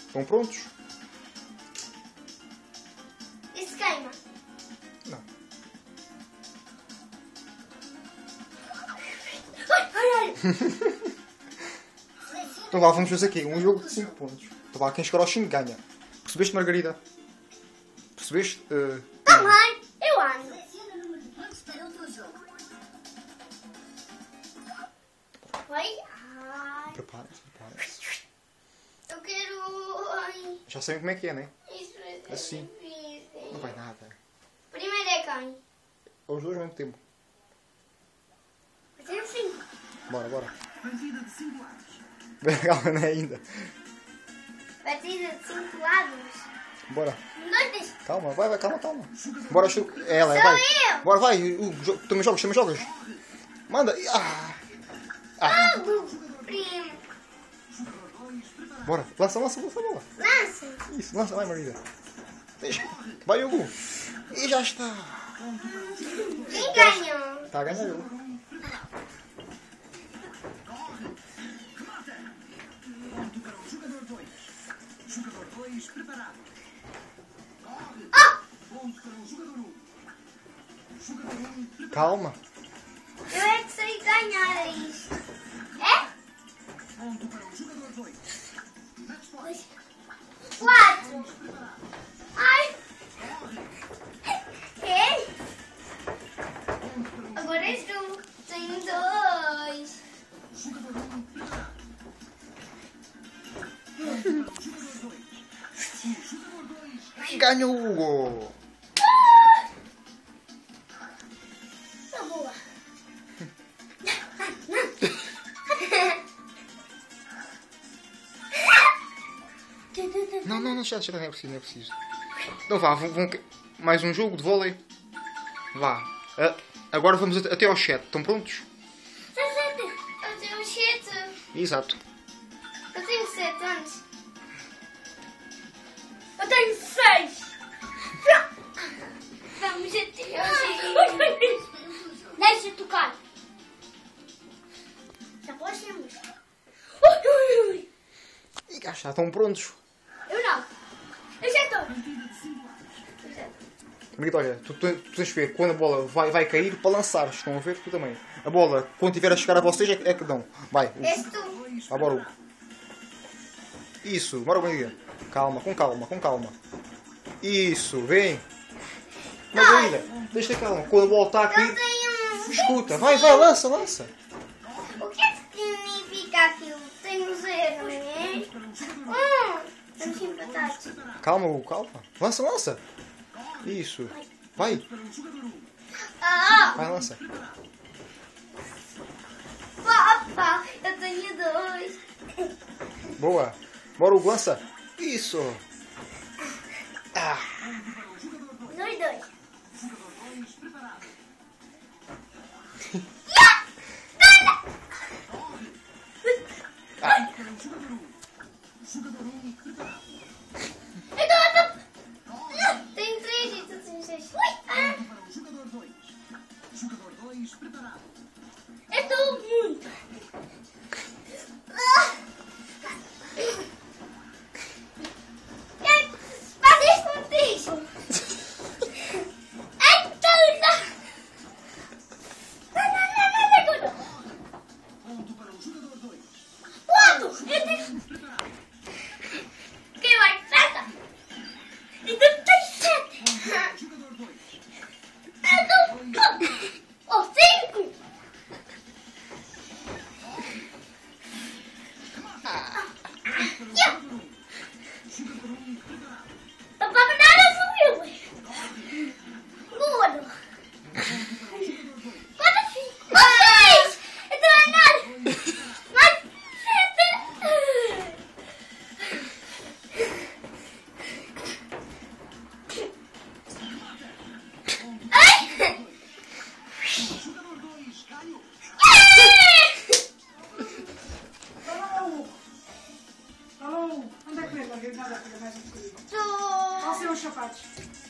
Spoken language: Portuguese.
Estão prontos? Isso queima. Não. Ai. Então vá, vamos fazer aqui um jogo de 5 pontos. Então vá, quem chegar aos 5 ganha. Percebeste, Margarida? Percebeste? Também, eu ando. Oi? Ai. Prepara-se. Eu quero... Ai. Já sabem como é que é, né? Isso é Assim. difícil. Não vai nada. Primeiro é quem? Os dois ao mesmo tempo. Eu tenho 5. Bora. Partida de 5 lados. Calma, não é ainda. Partida de 5 lados. Bora. 2 destes. Calma, vai, calma. Bora, ela, Sou vai. eu. Bora, vai. Também jogas. Manda. Primo. Bora, lança a bola. Lança. Isso, lança, vai, Margarida. Deixa. Vai, Hugo. E já está. Quem ganhou? Está a ganhar eu. Ponto para o jogador 2. Jogador 2 preparado. Ponto para o jogador 1. Jogador 1 preparado. Calma. Eu é que sei ganhar isto. É? Ponto para o jogador 2. Match point. 4. Ai. É? Agora és tu. Tenho 2. Jogador 1 preparado. Ponto para o jogador 2. O jogador 2 Ganha o Hugo. Tá boa. Não, chega, não é preciso. Então vá, mais um jogo de vôlei. Vá. Agora vamos até ao 7. Estão prontos? Eu tenho 7. Exato. Eu tenho 7 anos. Eu tenho 6. Vamos até ao 6. Deixa tocar. Já podemos. E cá está, estão prontos. Eu não. Eu já estou. Margarida, olha, tu tens de ver quando a bola vai cair para lançar. Estão a ver? Tu também. A bola, quando tiver a chegar a vocês, é que dão. Vai. És tu. Vai, bora, Hugo. Isso, bora, Margarida. Calma. Isso, vem. Margarida, deixa calma. Quando a bola está aqui, Eu tenho... escuta. Vai, lança. O que é que significa aquilo? Tenho 0, não é? Estamos empatados. Calma, Hugo, calma. Lança. Isso. Vai, lança. Papá, eu tenho 2. Boa. Bora, Hugo, lança. Isso. 2. Tenho 3 e tu tens 6. Jogador 2. Jogador 2 preparado. Eu estou muito. Faz isto contigo. Ponto para o jogador 2. Quem vai? 7. E tu tens 7. Jogador 2. Oh, 5. Jogador 1 preparado. Papá, nada subiu. Gordo. Quanto 5? 6. Eu estou a andar. Mais 7. Jogador 2 caiu. Alô, anda comigo, Margarida, anda comigo mais um bocadinho. Tô. Quais são os sapatos?